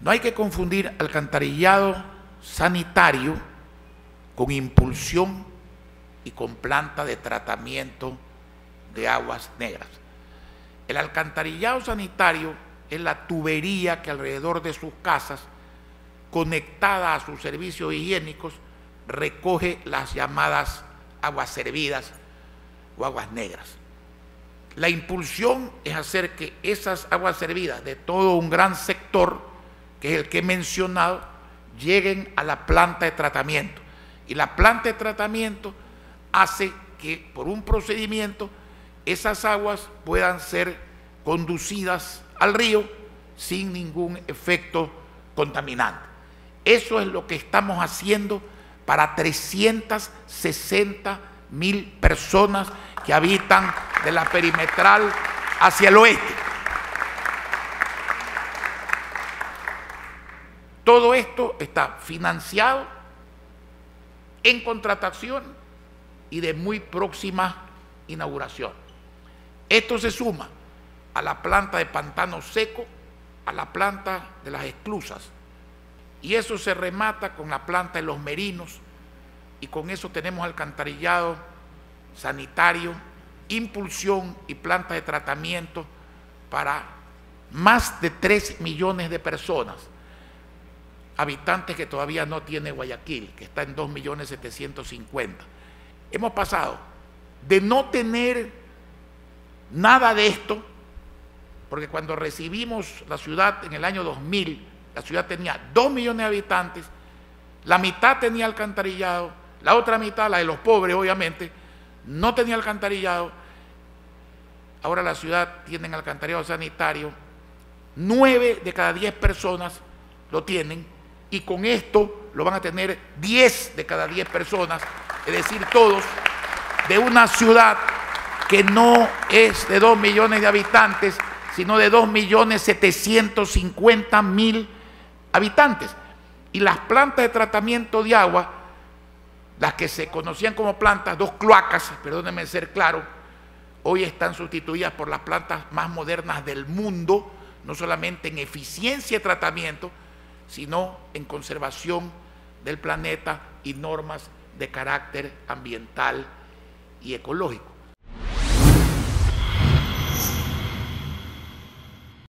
No hay que confundir alcantarillado sanitario con impulsión y con planta de tratamiento de aguas negras. El alcantarillado sanitario es la tubería que alrededor de sus casas, conectada a sus servicios higiénicos, recoge las llamadas aguas servidas o aguas negras. La impulsión es hacer que esas aguas servidas de todo un gran sector, que es el que he mencionado, lleguen a la planta de tratamiento. Y la planta de tratamiento hace que por un procedimiento esas aguas puedan ser conducidas al río sin ningún efecto contaminante. Eso es lo que estamos haciendo para 360.000 personas que habitan de la perimetral hacia el oeste. Todo esto está financiado en contratación y de muy próxima inauguración. Esto se suma a la planta de Pantano Seco, a la planta de las esclusas, y eso se remata con la planta de Los Merinos, y con eso tenemos alcantarillado sanitario, impulsión y planta de tratamiento para más de 3 millones de personas, habitantes que todavía no tiene Guayaquil, que está en 2.750.000. Hemos pasado de no tener nada de esto, porque cuando recibimos la ciudad en el año 2000, la ciudad tenía 2 millones de habitantes, la mitad tenía alcantarillado, la otra mitad, la de los pobres obviamente, no tenía alcantarillado. Ahora la ciudad tiene alcantarillado sanitario, 9 de cada 10 personas lo tienen, y con esto lo van a tener 10 de cada 10 personas, es decir, todos, de una ciudad que no es de 2 millones de habitantes, sino de 2.750.000 habitantes. Y las plantas de tratamiento de agua, las que se conocían como plantas, 2 cloacas, perdónenme ser claro, hoy están sustituidas por las plantas más modernas del mundo, no solamente en eficiencia de tratamiento, sino en conservación del planeta y normas de carácter ambiental y ecológico.